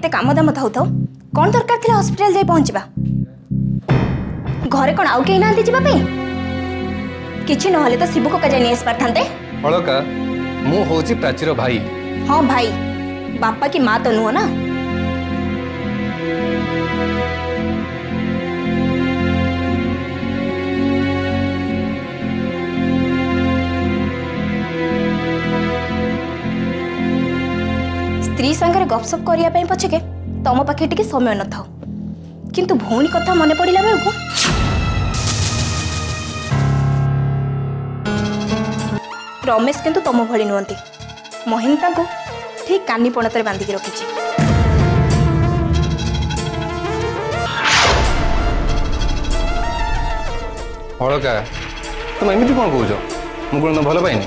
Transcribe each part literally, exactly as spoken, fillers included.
एते काम दाम थाउ थाउ कौन दरकार थिला हॉस्पिटल जाई पहुंचबा घरे कौन आउ के नांती जिबा पे किछि नहले तो शिबु को का जानी एस परथांते अलका मु होची प्राचीर भाई। हां भाई बापा की मां तो नुहो ना। स्त्री संगे गपसप करिया पई पछके तम पाखे टिके समय न थाओ किंतु भौणी कथा मने पड़िला बेलको रमेश किंतु तम भली नुहंती महिंता को ठीक कानी पणतरे बांधी के रखिछि। अलका तुम एमती कौन कौच मुझे भल पाइनि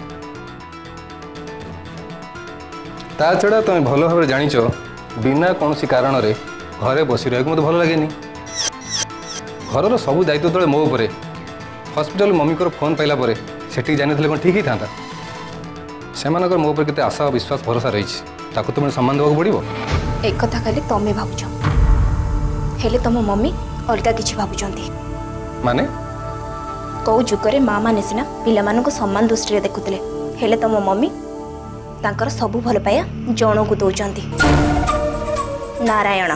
ता छड़ा तुम भल भाव जाच बिना कौन कारण रे घरे बसी रहा मत भल लगे घर सब दायित्व तले मो उपरे हॉस्पिटल मम्मी को फोन पाइला परे सेठी जानी कौन ठीक ही था से मो उपर केते आशा विश्वास भरोसा रही ताको तुम सम्मान देवा पड़ो। एक कथा खाली तमें भावुच हेले तुम मम्मी अलग किसी भावुंट माने कौ जुगरे माँ मैंने सीना पिला सम्मान दृष्टि देखुले हेले तुम मम्मी तांकर सबू भल पाया जन को दौरान नारायण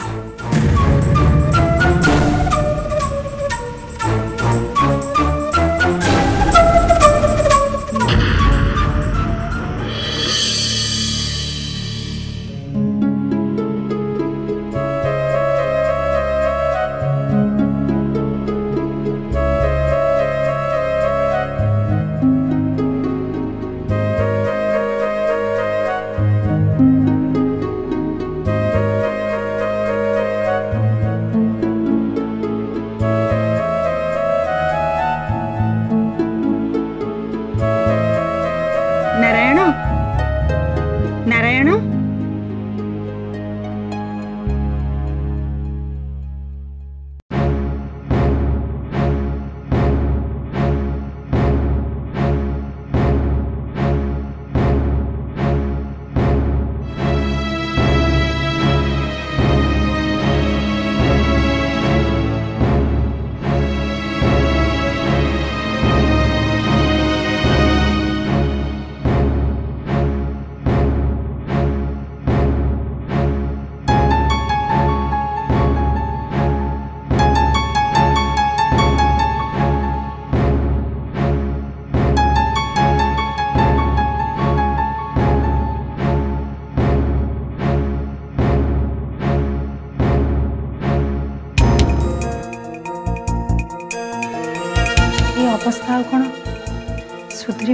अवस्था कौन सुधर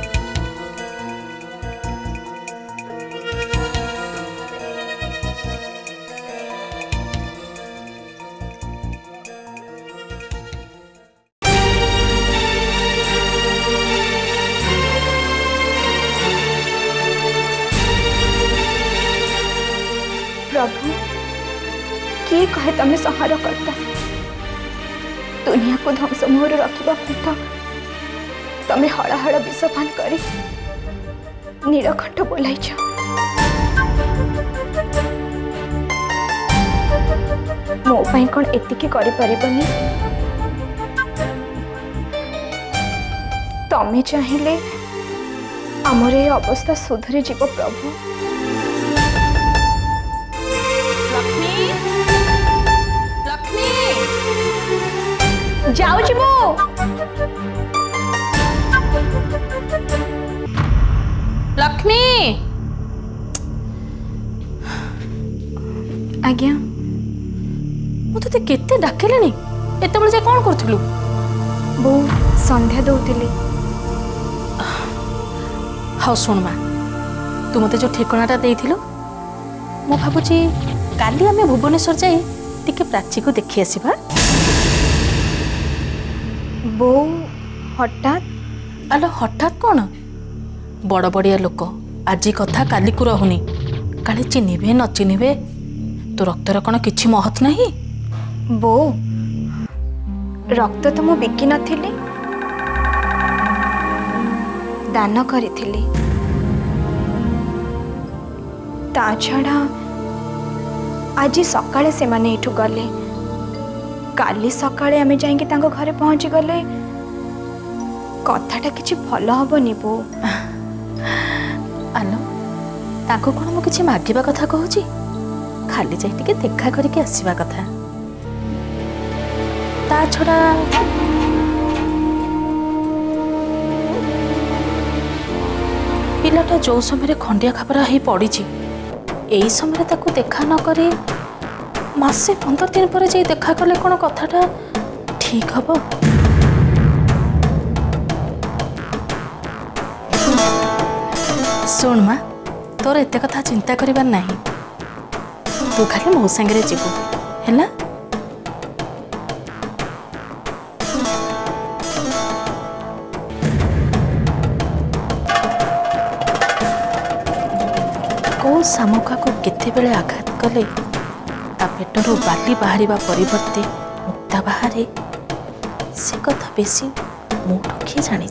प्रभु किए कहे तमें संहार करता दुनिया को ध्वंस मोहर रखा पथ तमें हड़ाहड़ विषपान कर नीलकंठ बोलाइछ मो पाई कौन एतिकी करि परिबनी तमें चाहिए आमर ये अवस्था सुधरी जीव प्रभु। जाऊँ मु लक्ष्मी आज्ञा मुझे केते डाकिलानी एते बळे जे कोन करथुलु बो संध्या दउतिली। हाँ शुण माँ तू मते जो ठिकानाटा देइथिलु मो भाबुची काली आमे भुवनेश्वर जाई टिके प्राची को देखि आसीबा। बो हठात आलो हठात कौन बड़ बड़िया लोक आज कथा काली को रहुनी काले चिन्हे न चिन्हे तो रक्तर कौन किछि महत नहीं। बो रक्त तो मु बिकी नथिली दान करिथिली ता छड़ा आज सकाळे से माने एठू गले काली सकाळे आमे जाइके तांको घरे पहुंची गले कथाटा किछि भल हबनी बो। आलो ताको कोन मु किछि मागिबा कथा कहूची खाली जाई टिके देखा करके आसीबा कथा ता छड़ा पिलाटा जो समय खंडिया खबरा ही पड़ी यही समय ताकू देखा न करी मासे पंदर दिन पर जाई देखा कले कौन कथाटा ठीक हम। सुन माँ तोर एत कथा चिंता करिबार नहीं तू खाली मो संगे जीवु है कौ शामुका को केते बेले आघात कले ता पेटरू बाली बाहर परिवर्ते मुक्ता बाहरे से कथा बेसी मोठू किए जानी।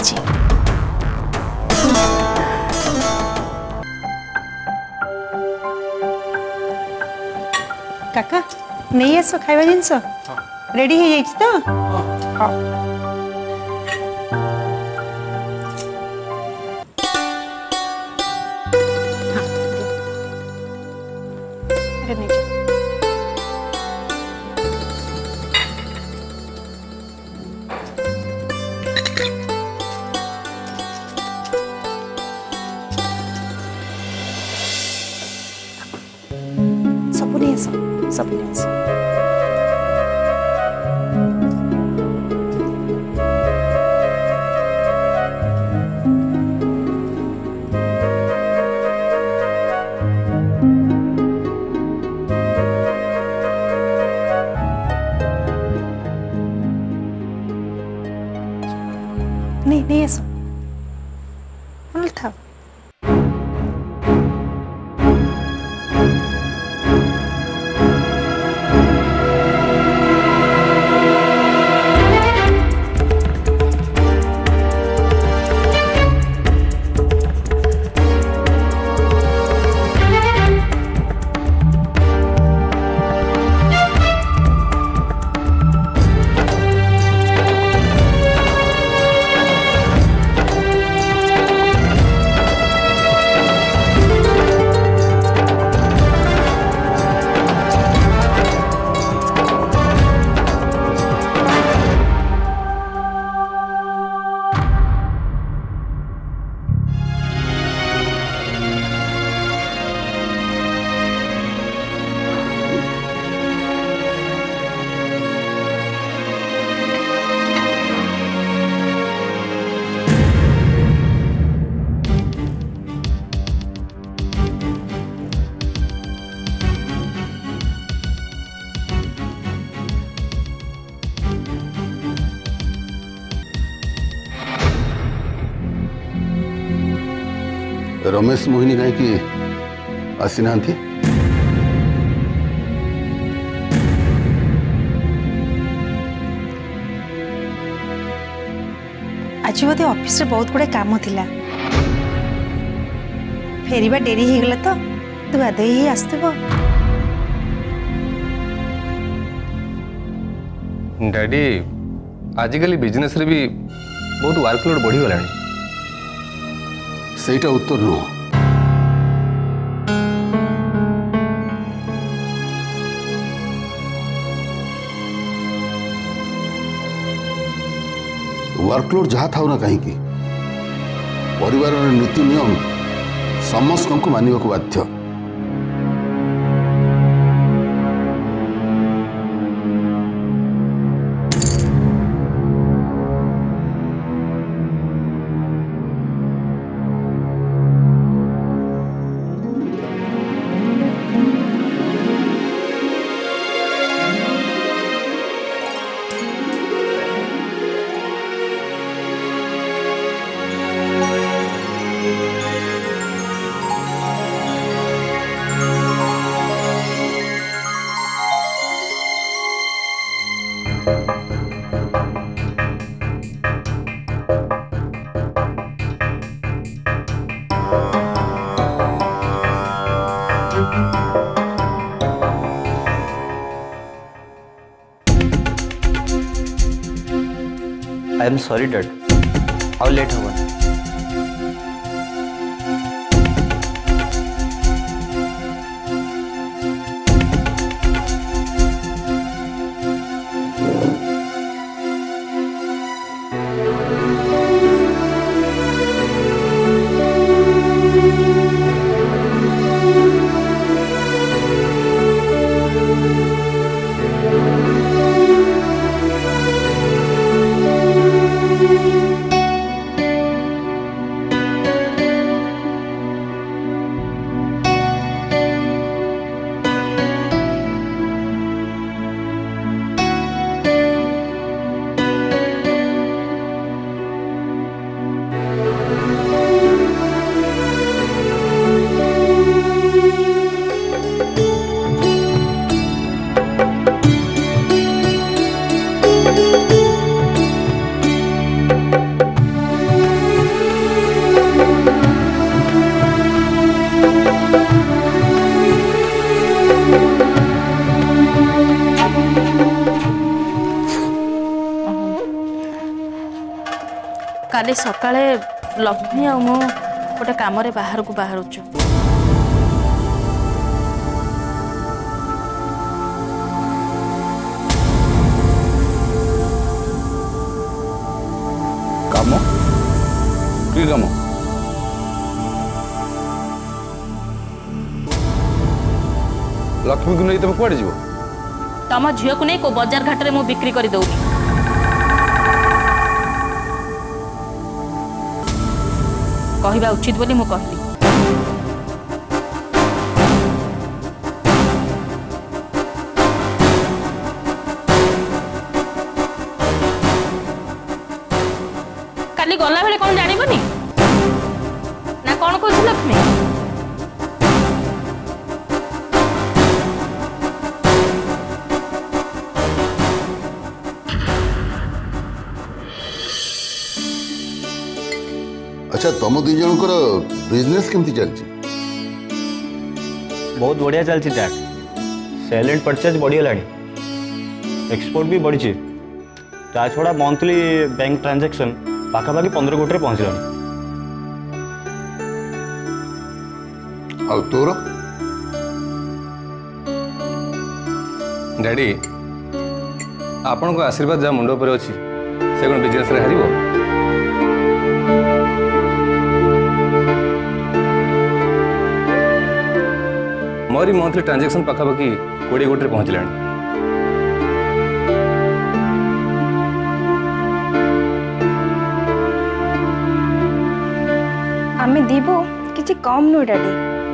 काका नहीं आस खाଇବା जिनस रेडी हो जाइछ तो हाँ सब नहीं आस सब नहीं आस नहीं नहीं आस था रमेश मोहिनी कहीं आसी ना आज बोधे ऑफिस रे बहुत गुड़े काम थिला फेरिबा डेरी हो गला तो तू आदे ही आसतबो। डैडी आजिकल बिजनेस रे भी बहुत वर्कलोड बढ़ी गलानी सहीटा उत्तर नुह वर्कलोड जहाँ था ना कहीं परिवार नीति नियम समस्त को मानवा को बाध्य। आई एम सॉरी डैड, ଆଉ ଲେଟ୍ ହବନି। काली सकाळे लक्ष्मी आ मु गोटे काम बाहर को बाहरुचु काम कि काम लक्ष्मी को नहीं तुम कुआड़े जीव तम झील को नहीं को बाजार घाट में मु बिक्री कर दउनी कहवा उचित बोली मु कहली काली गला बेले कौन जानबनी ना कौन कहू लक्ष्मी अच्छा तुम दी जनकर बिजनेस केमती चलची बहुत बढ़िया चलती डैड सेल एंड परचेज बढ़ीगलानी एक्सपोर्ट भी बढ़ी ता छड़ा मंथली बैंक ट्रांजैक्शन पाखापाखि पंद्रह कोटी पहुंचलानी आ तोर डैडी आपण को आशीर्वाद जहाँ मुंड पर अच्छी से कौन बिजनेस रे हारिबो मोरी मंथली ट्रांजैक्शन पाखापाखि कोड़े कोटी पहुंचला आमे दीबो किछि कम नु डैडी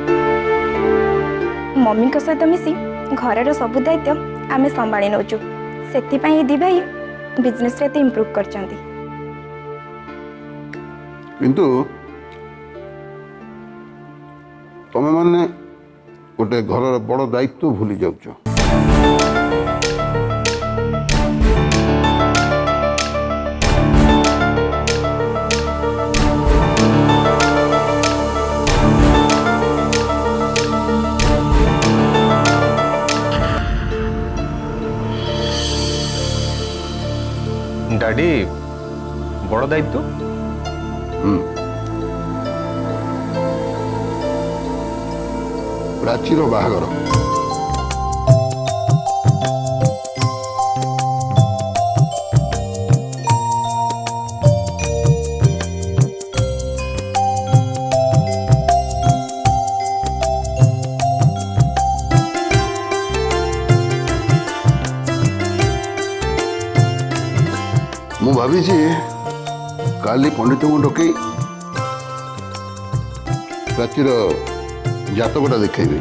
मम्मी को सहित मिसी घर सब दायित्व आमे संभाली नौचु सेति पई दी भाई बिजनेस रे इंप्रूव करचंती किंतु तमे माने गोटे घर बड़ दायित्व भूली जाउछ डैडी बड़ दायित्व प्राचीर बाहागर मु भावी काली पंडित को डकई प्राचीर जातकटा देखेबे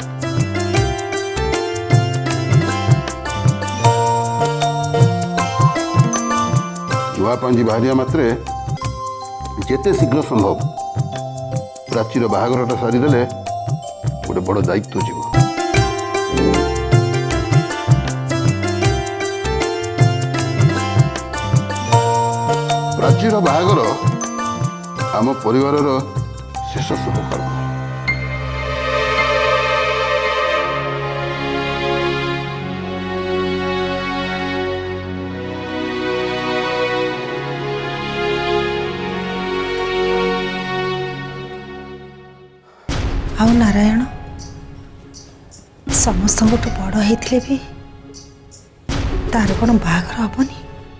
जुआ पांजी बाहरिया मात्रे जेते शीघ्र संभव प्राचीर बाहागरटा सारीदेले गोटे बड़ दायित्व जीव प्राचीर बाहागर आम परिवार शेष शुभ कर्म आउ नारायण समस्त बड़ होते भी तार कौन बाहागर हेनी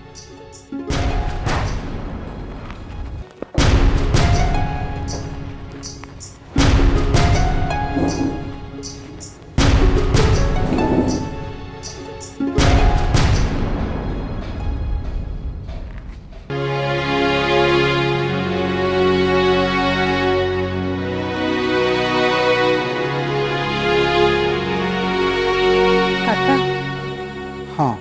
हाँ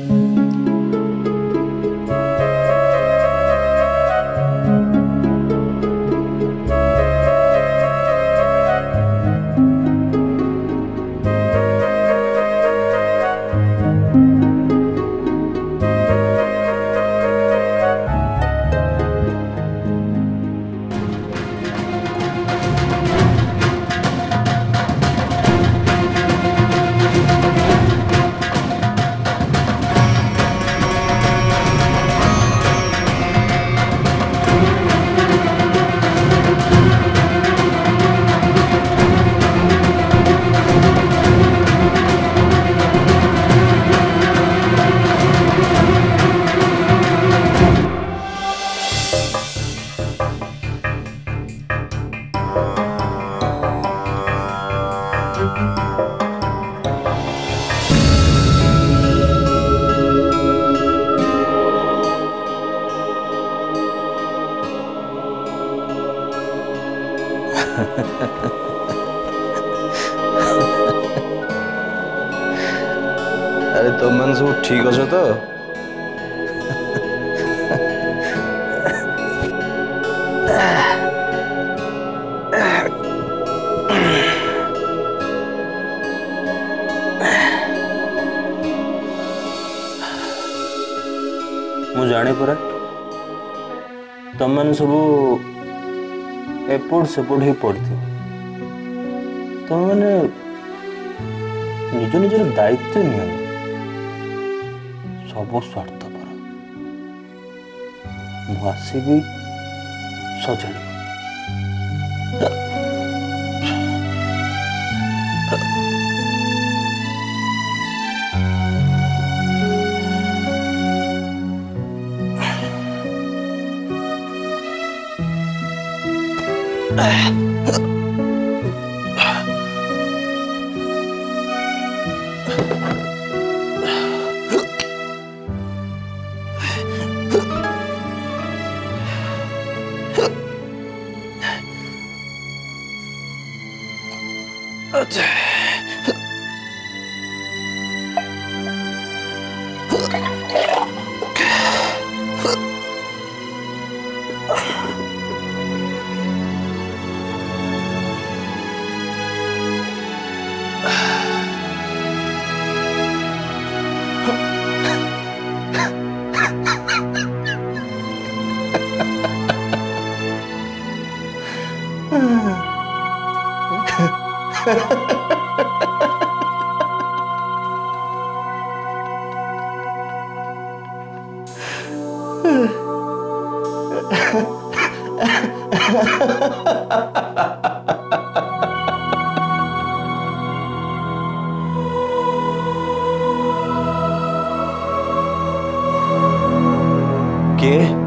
अरे तुम मैंने सब ठीक अच्छे तो मु जाने परा तुम मैंने सब एपट सेपट ही पड़ती तुम मैंने निज निजर दायित्व नहीं सब स्वार्थपर मुझे सजाड़ के